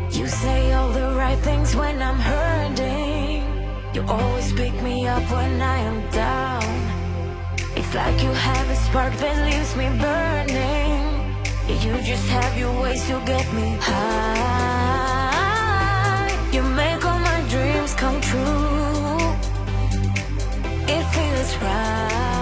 You say all the right things when I'm hurting. You always pick me up when I am down. It's like you have a spark that leaves me burning. Yeah, you just have your ways to get me high. You make all my dreams come true. It feels right.